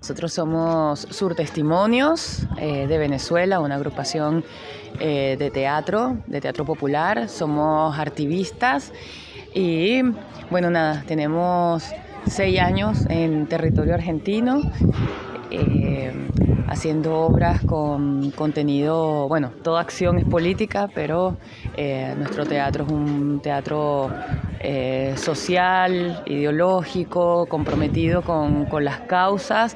Nosotros somos Surtestimonios de Venezuela, una agrupación de teatro popular. Somos activistas y bueno, nada, tenemos 6 años en territorio argentino haciendo obras con contenido, bueno, toda acción es política, pero nuestro teatro es un teatro social, ideológico, comprometido con las causas,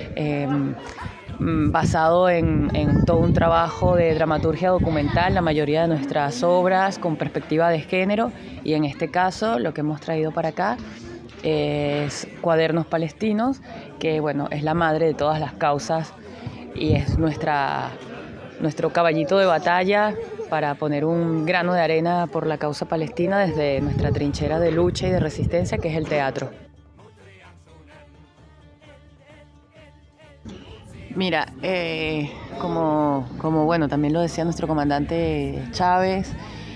basado en todo un trabajo de dramaturgia documental, la mayoría de nuestras obras con perspectiva de género, y en este caso lo que hemos traído para acá es Cuadernos Palestinos, que bueno, es la madre de todas las causas y es nuestro caballito de batalla para poner un grano de arena por la causa palestina desde nuestra trinchera de lucha y de resistencia, que es el teatro. Mira, como bueno, también lo decía nuestro comandante Chávez,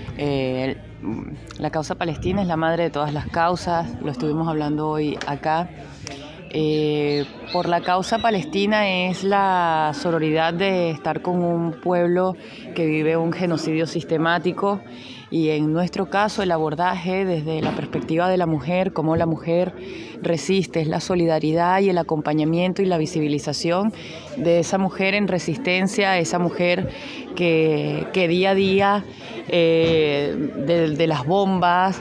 la causa palestina es la madre de todas las causas, lo estuvimos hablando hoy acá. Por la causa palestina es la sororidad de estar con un pueblo que vive un genocidio sistemático, y en nuestro caso el abordaje desde la perspectiva de la mujer, cómo la mujer resiste, es la solidaridad y el acompañamiento y la visibilización de esa mujer en resistencia, esa mujer que día a día de las bombas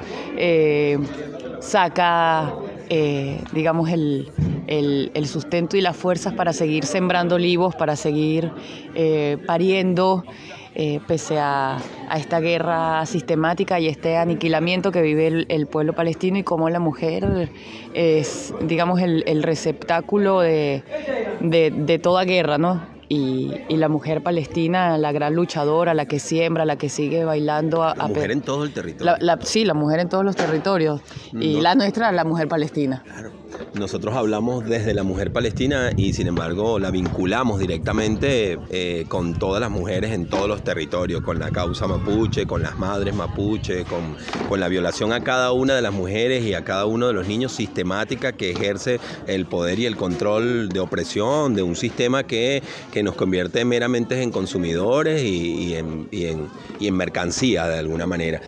saca digamos el sustento y las fuerzas para seguir sembrando olivos, para seguir pariendo, pese a esta guerra sistemática y este aniquilamiento que vive el pueblo palestino, y cómo la mujer es, digamos, el receptáculo de toda guerra, ¿no? Y la mujer palestina, la gran luchadora, la que siembra, la que sigue bailando. La mujer en todo el territorio. Sí, la mujer en todos los territorios. Y la nuestra, la mujer palestina. Claro. Nosotros hablamos desde la mujer palestina y sin embargo la vinculamos directamente con todas las mujeres en todos los territorios, con la causa mapuche, con las madres mapuche, con la violación a cada una de las mujeres y a cada uno de los niños sistemática que ejerce el poder y el control de opresión de un sistema que nos convierte meramente en consumidores y en mercancía de alguna manera.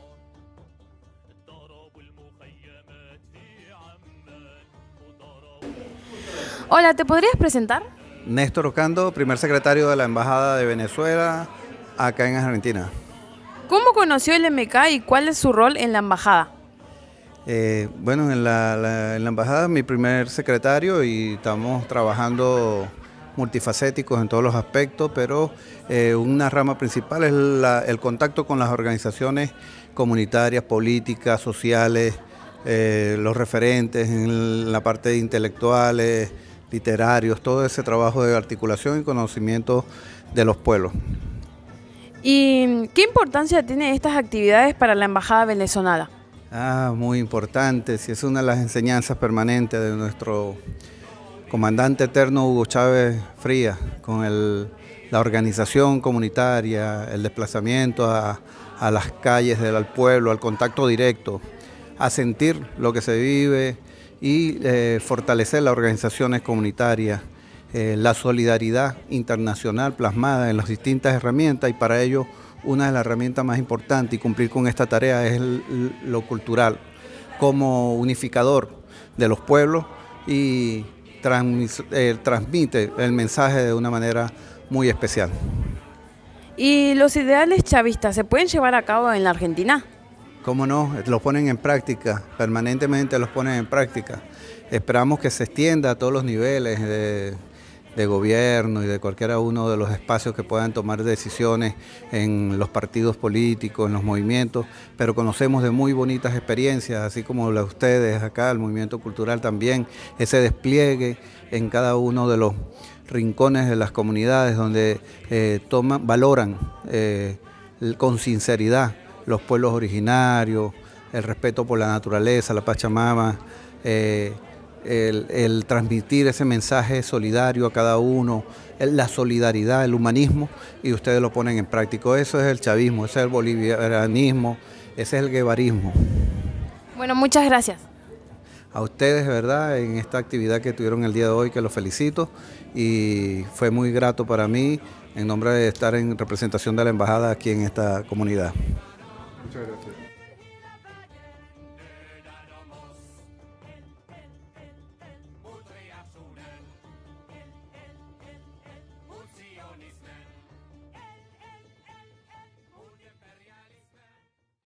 Hola, ¿te podrías presentar? Néstor Ocando, primer secretario de la Embajada de Venezuela acá en Argentina. ¿Cómo conoció el MK y cuál es su rol en la embajada? Bueno, en la Embajada mi primer secretario y estamos trabajando multifacéticos en todos los aspectos, pero una rama principal es el contacto con las organizaciones comunitarias, políticas, sociales, los referentes en la parte de intelectuales, literarios, todo ese trabajo de articulación y conocimiento de los pueblos. ¿Y qué importancia tienen estas actividades para la Embajada venezolana? Muy importante, sí, es una de las enseñanzas permanentes de nuestro comandante eterno Hugo Chávez Frías, con la organización comunitaria, el desplazamiento a las calles al pueblo, al contacto directo, a sentir lo que se vive y fortalecer las organizaciones comunitarias, la solidaridad internacional plasmada en las distintas herramientas, y para ello una de las herramientas más importantes y cumplir con esta tarea es lo cultural, como unificador de los pueblos, y transmite el mensaje de una manera muy especial. ¿Y los ideales chavistas se pueden llevar a cabo en la Argentina? ¿Cómo no? Los ponen en práctica, permanentemente los ponen en práctica. Esperamos que se extienda a todos los niveles de gobierno y de cualquiera uno de los espacios que puedan tomar decisiones en los partidos políticos, en los movimientos, pero conocemos de muy bonitas experiencias, así como las de ustedes acá, el movimiento cultural también, ese despliegue en cada uno de los rincones de las comunidades donde valoran con sinceridad los pueblos originarios, el respeto por la naturaleza, la Pachamama, el transmitir ese mensaje solidario a cada uno, la solidaridad, el humanismo, y ustedes lo ponen en práctica. Eso es el chavismo, ese es el bolivianismo, ese es el guevarismo. Bueno, muchas gracias. a ustedes, ¿verdad?, en esta actividad que tuvieron el día de hoy, que los felicito, y fue muy grato para mí en nombre de estar en representación de la embajada aquí en esta comunidad. Muchas gracias.